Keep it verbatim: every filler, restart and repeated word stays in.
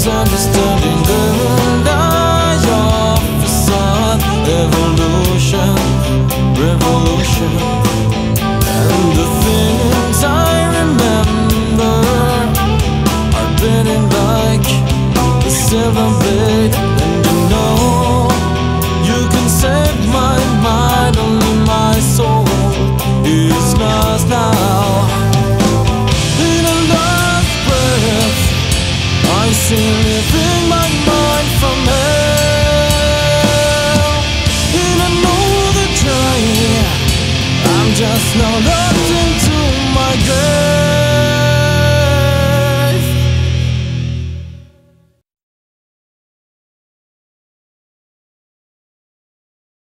misunderstanding and I of facade. Evolution, revolution, and the things I remember are bending like a silver blade. And you know you can save my mind, only my soul is lost now. In a last breath I see living